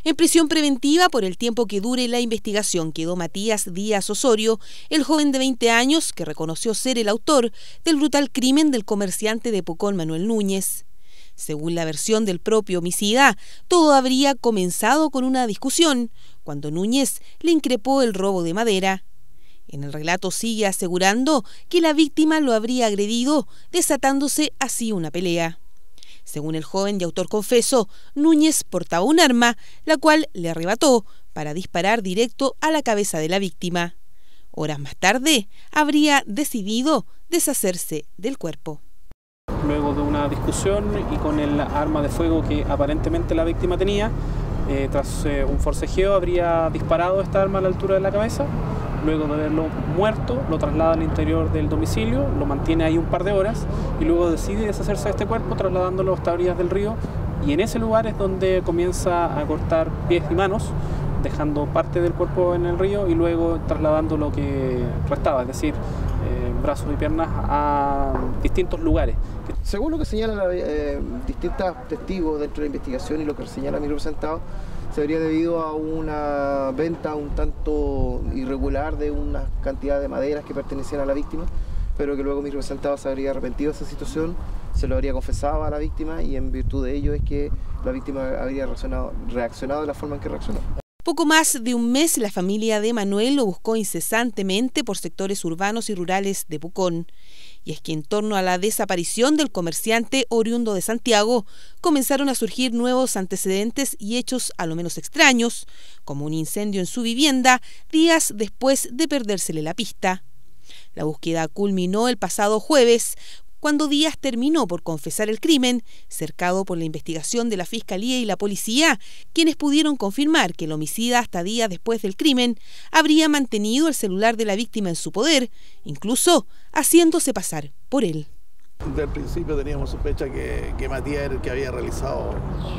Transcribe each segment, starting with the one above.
En prisión preventiva por el tiempo que dure la investigación quedó Matías Díaz Osorio, el joven de 20 años que reconoció ser el autor del brutal crimen del comerciante de Pucón Manuel Núñez. Según la versión del propio homicida, todo habría comenzado con una discusión, cuando Núñez le increpó el robo de madera. En el relato sigue asegurando que la víctima lo habría agredido, desatándose así una pelea. Según el joven y autor confeso, Núñez portaba un arma, la cual le arrebató para disparar directo a la cabeza de la víctima. Horas más tarde, habría decidido deshacerse del cuerpo. Luego de una discusión y con el arma de fuego que aparentemente la víctima tenía, tras un forcejeo habría disparado esta arma a la altura de la cabeza. Luego de haberlo muerto, lo traslada al interior del domicilio, lo mantiene ahí un par de horas y luego decide deshacerse de este cuerpo trasladándolo hasta orillas del río, y en ese lugar es donde comienza a cortar pies y manos, dejando parte del cuerpo en el río y luego trasladando lo que restaba, es decir, brazos y piernas a distintos lugares. Según lo que señalan distintos testigos dentro de la investigación y lo que señala mi representado, se habría debido a una venta un tanto irregular de una cantidad de maderas que pertenecían a la víctima, pero que luego mi representado se habría arrepentido de esa situación, se lo habría confesado a la víctima y en virtud de ello es que la víctima habría reaccionado de la forma en que reaccionó. Poco más de un mes, la familia de Manuel lo buscó incesantemente por sectores urbanos y rurales de Pucón. Y es que en torno a la desaparición del comerciante oriundo de Santiago, comenzaron a surgir nuevos antecedentes y hechos a lo menos extraños, como un incendio en su vivienda días después de perdérsele la pista. La búsqueda culminó el pasado jueves, cuando Díaz terminó por confesar el crimen, cercado por la investigación de la Fiscalía y la Policía, quienes pudieron confirmar que el homicida hasta días después del crimen habría mantenido el celular de la víctima en su poder, incluso haciéndose pasar por él. Desde el principio teníamos sospecha que Matías era el que había realizado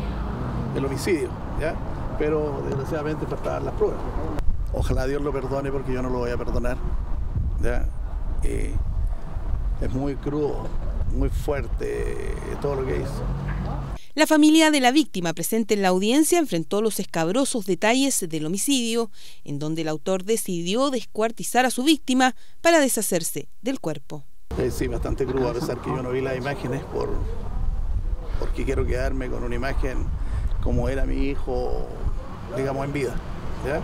el homicidio, ¿ya? Pero desgraciadamente faltaban las pruebas. Ojalá Dios lo perdone porque yo no lo voy a perdonar, ¿ya? Es muy crudo, muy fuerte todo lo que hizo. La familia de la víctima presente en la audiencia enfrentó los escabrosos detalles del homicidio, en donde el autor decidió descuartizar a su víctima para deshacerse del cuerpo. Sí, bastante crudo, a pesar que yo no vi las imágenes porque quiero quedarme con una imagen como era mi hijo, digamos, en vida, ¿ya?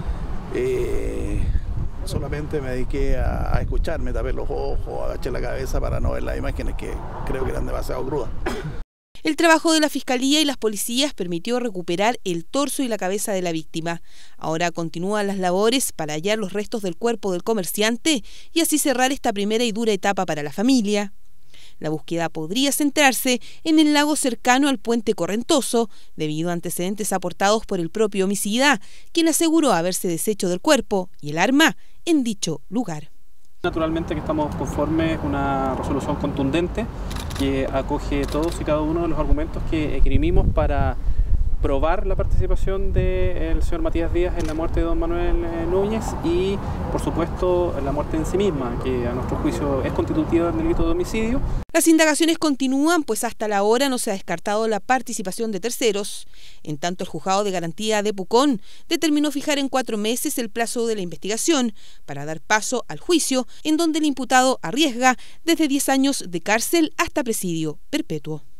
Solamente me dediqué a escuchar, me tapé los ojos, agaché la cabeza para no ver las imágenes que creo que eran demasiado crudas. El trabajo de la Fiscalía y las policías permitió recuperar el torso y la cabeza de la víctima. Ahora continúan las labores para hallar los restos del cuerpo del comerciante y así cerrar esta primera y dura etapa para la familia. La búsqueda podría centrarse en el lago cercano al puente Correntoso, debido a antecedentes aportados por el propio homicida, quien aseguró haberse deshecho del cuerpo y el arma en dicho lugar. Naturalmente que estamos conformes con una resolución contundente que acoge todos y cada uno de los argumentos que esgrimimos para probar la participación del señor Matías Díaz en la muerte de don Manuel Núñez y, por supuesto, la muerte en sí misma, que a nuestro juicio es constitutiva del delito de homicidio. Las indagaciones continúan, pues hasta la hora no se ha descartado la participación de terceros. En tanto, el Juzgado de Garantía de Pucón determinó fijar en 4 meses el plazo de la investigación para dar paso al juicio, en donde el imputado arriesga desde 10 años de cárcel hasta presidio perpetuo.